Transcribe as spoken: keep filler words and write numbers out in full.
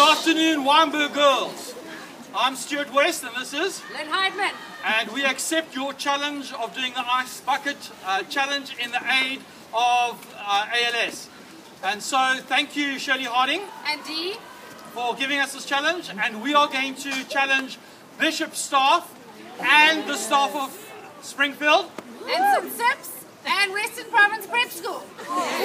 afternoon, Wynberg Girls. I'm Stuart West and this is Lynn Heidman. And we accept your challenge of doing the ice bucket uh, challenge in the aid of uh, A L S. And so thank you, Shirley Harding, And Dee. for giving us this challenge. And we are going to challenge Bishop's staff and the staff of Springfield And Saint Sips. And Western Province Prep School.